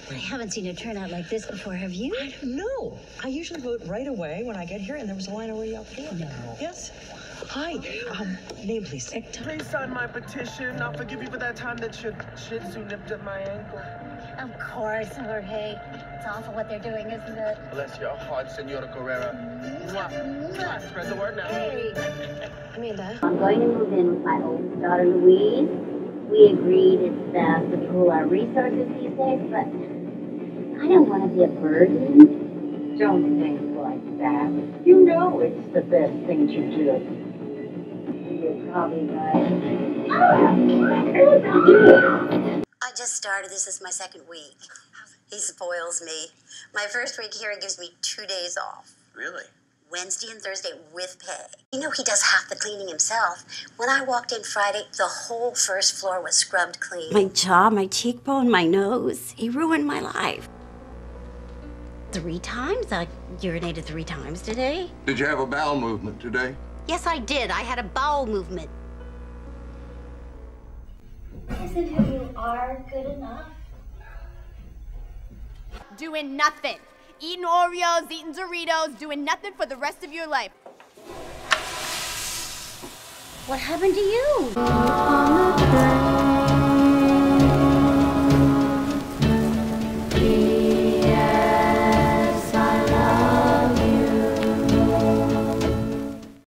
I haven't seen it turn out like this before, have you? I don't know. I usually vote right away when I get here, and there was a line already out there. No. Yes. Hi. Name, please. Please sign my petition. I'll forgive you for that time that your Shih Tzu nipped at my ankle. Of course, Jorge. It's awful what they're doing, isn't it? Bless your heart, Senora Carrera. Mwah. Spread the word now. Hey. Amanda. I'm going to move in with my oldest daughter, Louise. We agreed it's best to pool our resources these days, but I don't want to be a burden. Don't think like that. You know it's the best thing to do. You're probably right. I just started. This is my second week. He spoils me. My first week here, he gives me 2 days off. Really? Wednesday and Thursday with pay. You know, he does half the cleaning himself. When I walked in Friday, the whole first floor was scrubbed clean. My jaw, my cheekbone, my nose. He ruined my life. 3 times? I urinated 3 times today. Did you have a bowel movement today? Yes, I did. I had a bowel movement. Isn't who you are good enough? Doing nothing. Eating Oreos, eating Doritos, doing nothing for the rest of your life. What happened to you?